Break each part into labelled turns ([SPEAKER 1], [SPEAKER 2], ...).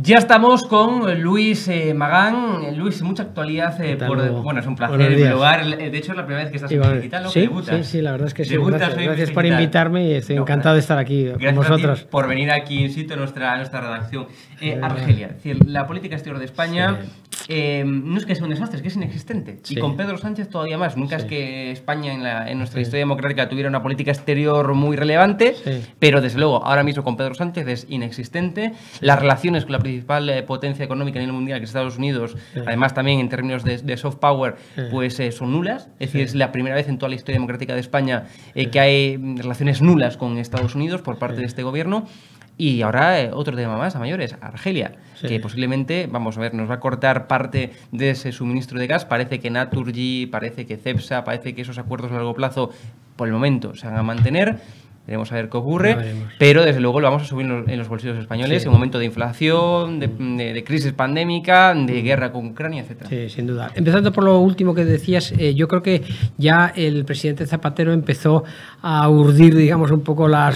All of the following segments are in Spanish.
[SPEAKER 1] Ya estamos con Luis Magán. Luis, mucha actualidad. Bueno, es un placer en lugar. De hecho, es la primera vez que estás en Digital, ¿no?
[SPEAKER 2] Sí,
[SPEAKER 1] debutas.
[SPEAKER 2] sí, la verdad es que sí.
[SPEAKER 1] Debutas,
[SPEAKER 2] gracias por invitarme y estoy encantado de estar aquí con vosotros.
[SPEAKER 1] Por venir aquí in situ a nuestra redacción. Argelia, es decir, la política exterior de España no es que sea un desastre, es que es inexistente. Sí. Y con Pedro Sánchez todavía más. Nunca es que España en nuestra historia democrática tuviera una política exterior muy relevante, pero desde luego ahora mismo con Pedro Sánchez es inexistente. Las relaciones con la principal potencia económica a nivel mundial, que es Estados Unidos, además también en términos de soft power, pues son nulas. Es decir, es la primera vez en toda la historia democrática de España que hay relaciones nulas con Estados Unidos por parte de este gobierno. Y ahora otro tema más a mayores, Argelia, que posiblemente, vamos a ver, nos va a cortar parte de ese suministro de gas. Parece que Naturgy, parece que Cepsa, parece que esos acuerdos a largo plazo, por el momento, se van a mantener. Veremos a ver qué ocurre, pero desde luego lo vamos a subir en los bolsillos españoles en un momento de inflación, de crisis pandémica, de guerra con Ucrania, etc.
[SPEAKER 2] Sí, sin duda. Empezando por lo último que decías, yo creo que ya el presidente Zapatero empezó a urdir, digamos, un poco a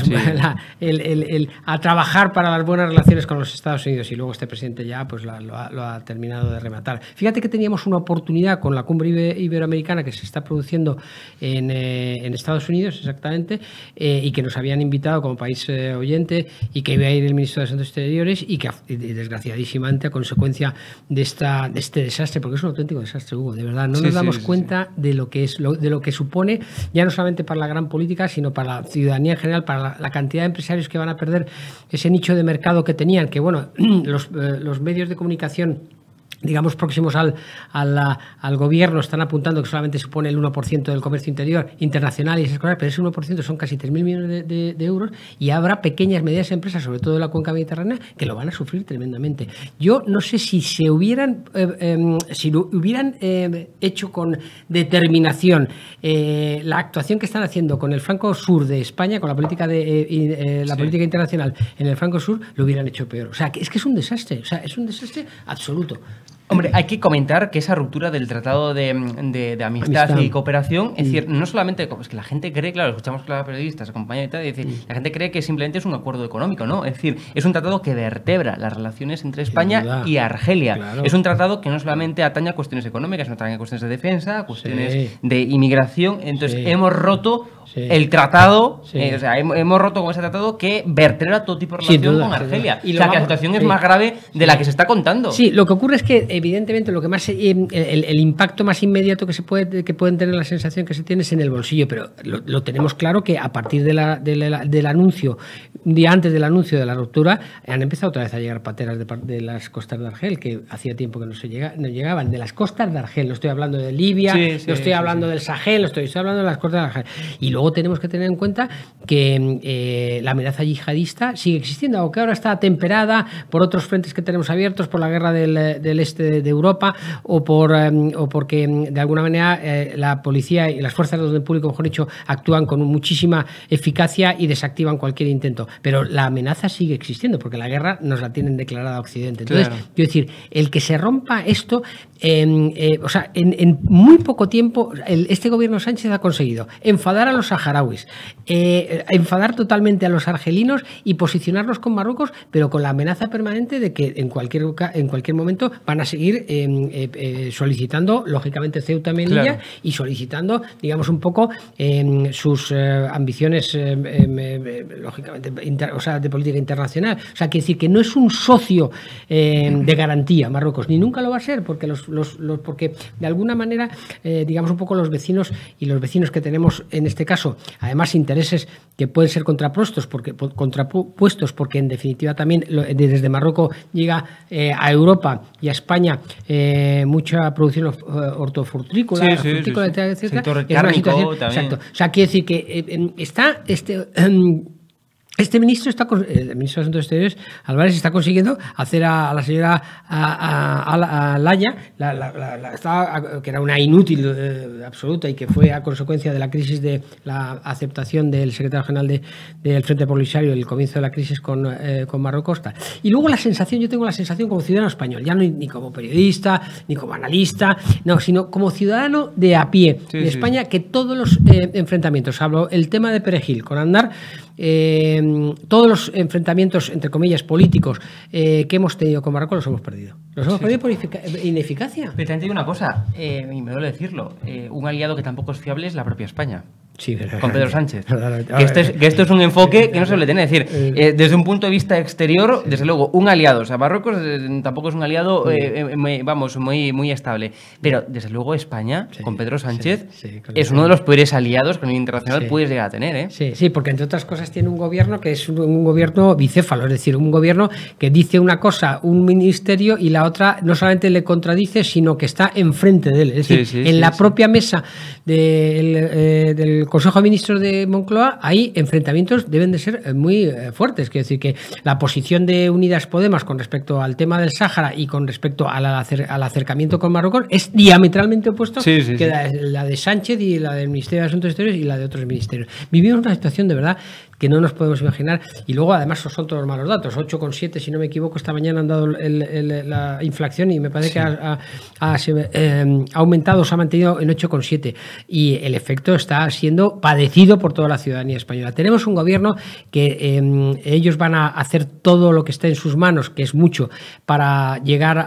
[SPEAKER 2] trabajar para las buenas relaciones con los Estados Unidos, y luego este presidente ya pues lo ha terminado de rematar. Fíjate que teníamos una oportunidad con la cumbre iberoamericana que se está produciendo en Estados Unidos, exactamente, y que nos habían invitado como país oyente, y que iba a ir el ministro de Asuntos Exteriores, y que desgraciadísimamente a consecuencia de este desastre, porque es un auténtico desastre, Hugo, de verdad, no nos damos cuenta de lo que es, de lo que supone, ya no solamente para la gran política, sino para la ciudadanía en general, para la cantidad de empresarios que van a perder ese nicho de mercado que tenían, que bueno, los medios de comunicación, digamos, próximos al gobierno, están apuntando que solamente supone el 1% del comercio interior internacional y esas cosas, pero ese 1% son casi 3.000 millones de euros, y habrá pequeñas, medianas empresas, sobre todo de la cuenca mediterránea, que lo van a sufrir tremendamente. Yo no sé si lo hubieran hecho con determinación la actuación que están haciendo con el flanco sur de España, con la política política internacional en el flanco sur, lo hubieran hecho peor. O sea, es que es un desastre, es un desastre absoluto.
[SPEAKER 1] Hombre, hay que comentar que esa ruptura del tratado de amistad y cooperación, es decir, no solamente, es que la gente cree, claro, escuchamos a periodistas, compañeros y tal, y decir, la gente cree que simplemente es un acuerdo económico, ¿no? Es decir, es un tratado que vertebra las relaciones entre España y Argelia. Claro. Es un tratado que no solamente atañe a cuestiones económicas, sino también a cuestiones de defensa, cuestiones de inmigración. Entonces, hemos roto el tratado, o sea, hemos roto con ese tratado que vertebra todo tipo de relación con Argelia. O sea, que la situación es más grave de la que se está contando.
[SPEAKER 2] Sí, lo que ocurre es que evidentemente lo que más el impacto más inmediato que pueden tener, la sensación que se tiene, es en el bolsillo, pero lo tenemos claro que a partir del anuncio, un día antes del anuncio de la ruptura, han empezado otra vez a llegar pateras de las costas de Argel, que hacía tiempo que no llegaban, de las costas de Argel. No estoy hablando de Libia, no estoy hablando del Sahel, estoy hablando de las costas de Argel. Y luego tenemos que tener en cuenta que la amenaza yihadista sigue existiendo, aunque ahora está temperada por otros frentes que tenemos abiertos, por la guerra del este de Europa, o porque de alguna manera la policía y las fuerzas de orden público, mejor dicho, actúan con muchísima eficacia y desactivan cualquier intento. Pero la amenaza sigue existiendo, porque la guerra nos la tienen declarada a Occidente. Entonces, quiero decir, el que se rompa esto, o sea, en muy poco tiempo, este gobierno Sánchez ha conseguido enfadar a los saharauis, enfadar totalmente a los argelinos y posicionarlos con Marruecos, pero con la amenaza permanente de que en cualquier momento van a seguir solicitando, lógicamente, Ceuta, Melilla, y solicitando, digamos, un poco sus ambiciones, lógicamente, de política internacional. O sea, quiere decir que no es un socio de garantía Marruecos, ni nunca lo va a ser, porque porque de alguna manera, digamos, un poco los vecinos que tenemos en este caso, además intereses que pueden ser contrapuestos, porque en definitiva también desde Marruecos llega a Europa y a España mucha producción hortofrutícola, etcétera.
[SPEAKER 1] Sector cárnico también.
[SPEAKER 2] Exacto. O sea, quiere decir que está el ministro de Asuntos Exteriores, Álvarez, está consiguiendo hacer a la señora Laya, que era una inútil absoluta, y que fue a consecuencia de la crisis de la aceptación del secretario general del Frente Polisario, el comienzo de la crisis con Marruecos. Y luego yo tengo la sensación como ciudadano español, ya no ni como periodista, ni como analista, no, sino como ciudadano de a pie de España, que todos los enfrentamientos, hablo el tema de Perejil con Aznar, todos los enfrentamientos, entre comillas, políticos que hemos tenido con Marruecos los hemos perdido. Los hemos perdido por ineficacia.
[SPEAKER 1] Pero también te digo una cosa, y me duele decirlo, un aliado que tampoco es fiable es la propia España.
[SPEAKER 2] Sí,
[SPEAKER 1] con Pedro Sánchez. Que esto es un enfoque que no se le tiene. Es decir, desde un punto de vista exterior, desde luego, un aliado. O sea, Marruecos tampoco es un aliado, muy estable. Pero, desde luego, España, con Pedro Sánchez, es uno de los peores aliados que a nivel internacional puedes llegar a tener, ¿eh?
[SPEAKER 2] Sí, porque entre otras cosas tiene un gobierno que es un gobierno bicéfalo. Es decir, un gobierno que dice una cosa, un ministerio, y la otra no solamente le contradice, sino que está enfrente de él. Es decir, en la propia mesa del Consejo de Ministros de Moncloa hay enfrentamientos, deben de ser muy fuertes. Quiero decir que la posición de Unidas Podemos con respecto al tema del Sáhara y con respecto al acercamiento con Marruecos es diametralmente opuesto que la de Sánchez y la del Ministerio de Asuntos Exteriores y la de otros ministerios. Vivimos una situación de verdad que no nos podemos imaginar, y luego además son todos malos datos. 8,7, si no me equivoco, esta mañana han dado la inflación y me parece que ha aumentado, se ha mantenido en 8,7, y el efecto está siendo padecido por toda la ciudadanía española. Tenemos un gobierno que ellos van a hacer todo lo que esté en sus manos, que es mucho, para llegar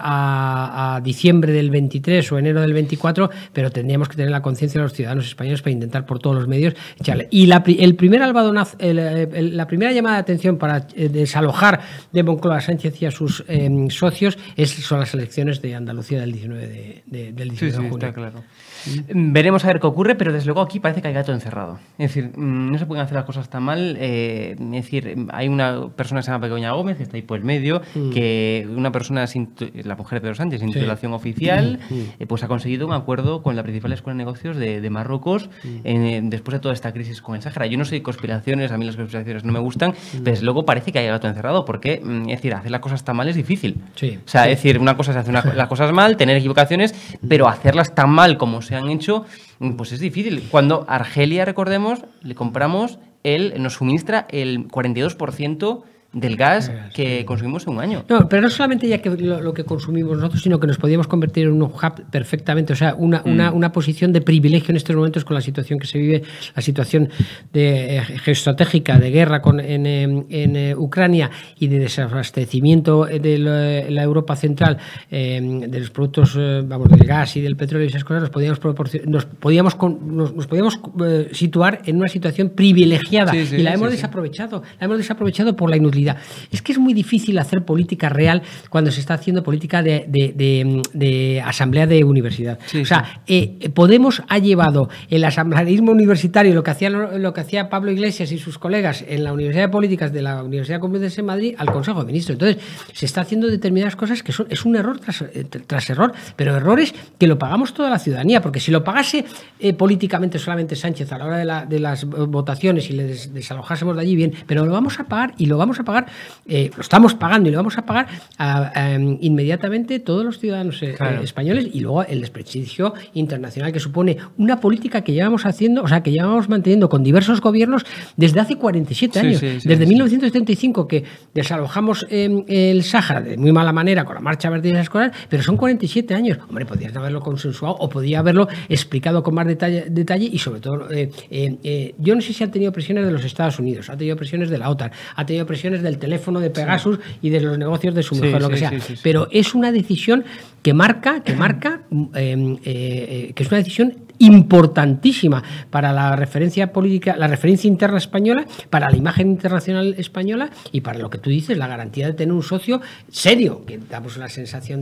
[SPEAKER 2] a diciembre del 23 o enero del 24, pero tendríamos que tener la conciencia de los ciudadanos españoles para intentar por todos los medios echarle. Y el primer albadonazo, la primera llamada de atención para desalojar de Moncloa a Sánchez y a sus socios son las elecciones de Andalucía del 19 de junio.
[SPEAKER 1] Está claro. Veremos a ver qué ocurre, pero desde luego aquí parece que hay gato encerrado. Es decir, no se pueden hacer las cosas tan mal. Es decir, hay una persona que se llama Begoña Gómez, que está ahí por el medio, que una persona, la mujer de Pedro Sánchez, sin titulación oficial, pues ha conseguido un acuerdo con la principal escuela de negocios de Marruecos después de toda esta crisis con el Sáhara. Yo no soy de conspiraciones, a mí las conspiraciones no me gustan, pero desde luego parece que hay gato encerrado, porque, es decir, hacer las cosas tan mal es difícil. O sea, es decir, una cosa es hacer las cosas mal, tener equivocaciones, pero hacerlas tan mal como se han hecho, pues es difícil. Cuando Argelia, recordemos, le compramos, nos suministra el 42% del gas que consumimos en un año.
[SPEAKER 2] No, pero no solamente ya que lo que consumimos nosotros, sino que nos podíamos convertir en un hub perfectamente, o sea, una posición de privilegio en estos momentos con la situación que se vive, la situación geoestratégica de guerra en Ucrania y de desabastecimiento de la Europa central, de los productos, del gas y del petróleo y esas cosas, nos podíamos situar en una situación privilegiada y la hemos desaprovechado. La hemos desaprovechado por la inutilidad. Es que es muy difícil hacer política real cuando se está haciendo política de asamblea de universidad. Podemos ha llevado el asambleísmo universitario, lo que hacía Pablo Iglesias y sus colegas en la Universidad de Políticas de la Universidad Complutense de Madrid al Consejo de Ministros. Entonces, se está haciendo determinadas cosas que es un error tras error, pero errores que lo pagamos toda la ciudadanía, porque si lo pagase políticamente solamente Sánchez a la hora de las votaciones y le desalojásemos de allí, bien, pero lo vamos a pagar y lo vamos a pagar, lo estamos pagando y lo vamos a pagar inmediatamente todos los ciudadanos españoles, y luego el desprestigio internacional que supone una política que llevamos haciendo, o sea, que llevamos manteniendo con diversos gobiernos desde hace 47 años. Desde 1975 que desalojamos el Sáhara de muy mala manera con la Marcha Verde y esas cosas, pero son 47 años. Hombre, podrías haberlo consensuado o podía haberlo explicado con más detalle y sobre todo, yo no sé si ha tenido presiones de los Estados Unidos, ha tenido presiones de la OTAN, ha tenido presiones del teléfono de Pegasus y de los negocios de su mujer, lo que sea. Pero es una decisión que marca, que es una decisión importantísima para la referencia política, la referencia interna española, para la imagen internacional española y para lo que tú dices, la garantía de tener un socio serio, que damos la sensación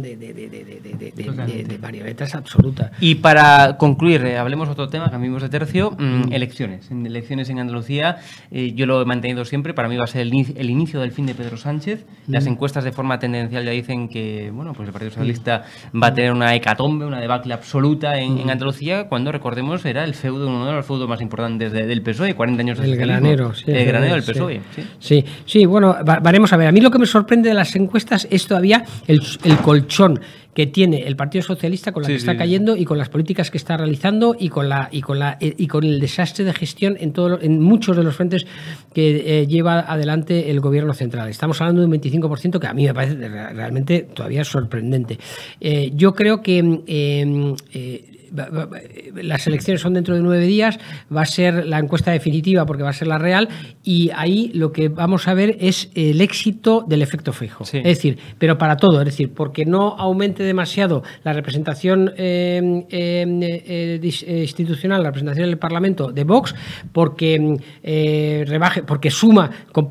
[SPEAKER 2] de marionetas absoluta.
[SPEAKER 1] Y para concluir, hablemos otro tema, cambiemos de tercio, elecciones. Elecciones en Andalucía, yo lo he mantenido siempre, para mí va a ser el inicio del fin de Pedro Sánchez. Las encuestas de forma tendencial ya dicen que, bueno, pues el Partido Socialista va a tener una hecatombe, una debacle absoluta en Andalucía, cuando recordemos era el feudo, uno de los feudos más importantes del PSOE, 40 años de socialismo. El granero del PSOE.
[SPEAKER 2] Sí, bueno, veremos a ver. A mí lo que me sorprende de las encuestas es todavía el colchón que tiene el Partido Socialista con la que está cayendo y con las políticas que está realizando y con el desastre de gestión en muchos de los frentes que lleva adelante el gobierno central. Estamos hablando de un 25% que a mí me parece realmente todavía sorprendente. Yo creo que las elecciones son dentro de 9 días, va a ser la encuesta definitiva porque va a ser la real, y ahí lo que vamos a ver es el éxito del efecto Feijóo.
[SPEAKER 1] Sí.
[SPEAKER 2] Es decir, pero para todo, es decir, porque no aumente demasiado la representación institucional, la representación en el Parlamento de Vox, porque rebaje, porque sume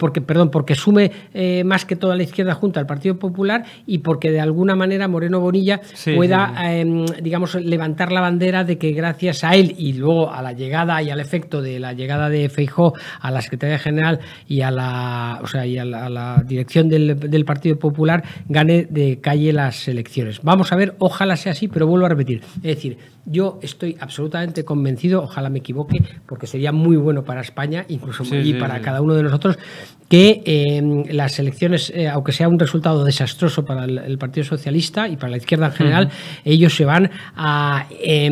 [SPEAKER 2] más que toda la izquierda junta al Partido Popular, y porque de alguna manera Moreno Bonilla pueda, digamos, levantar la bandera de que gracias a él y luego a la llegada y al efecto de la llegada de Feijóo a la Secretaría General y a la dirección del Partido Popular, gane de calle las elecciones. Vamos a ver, ojalá sea así, pero vuelvo a repetir. Es decir, yo estoy absolutamente convencido, ojalá me equivoque, porque sería muy bueno para España, incluso para cada uno de nosotros, que las elecciones, aunque sea un resultado desastroso para el Partido Socialista y para la izquierda en general, ellos se van a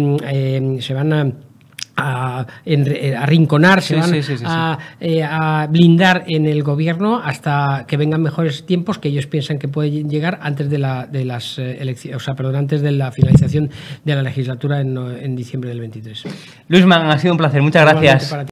[SPEAKER 2] arrinconar, se van a blindar en el gobierno hasta que vengan mejores tiempos, que ellos piensan que pueden llegar antes de las elecciones, antes de la finalización de la legislatura en diciembre del 23.
[SPEAKER 1] Luisman, ha sido un placer, muchas gracias.